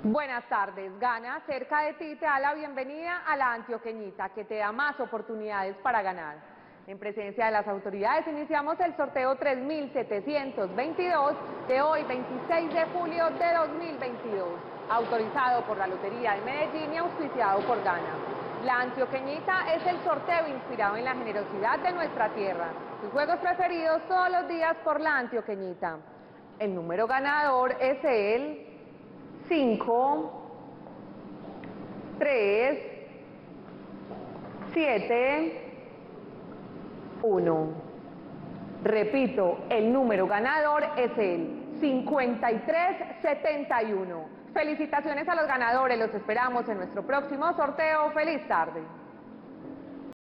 Buenas tardes. Gana cerca de ti te da la bienvenida a la Antioqueñita, que te da más oportunidades para ganar. En presencia de las autoridades iniciamos el sorteo 3722 de hoy, 26 de julio de 2022, autorizado por la Lotería de Medellín y auspiciado por Gana. La Antioqueñita es el sorteo inspirado en la generosidad de nuestra tierra. Tus juegos preferidos todos los días por la Antioqueñita. El número ganador es el 5, 3, 7, 1. Repito, el número ganador es el 5371. Felicitaciones a los ganadores, los esperamos en nuestro próximo sorteo. ¡Feliz tarde!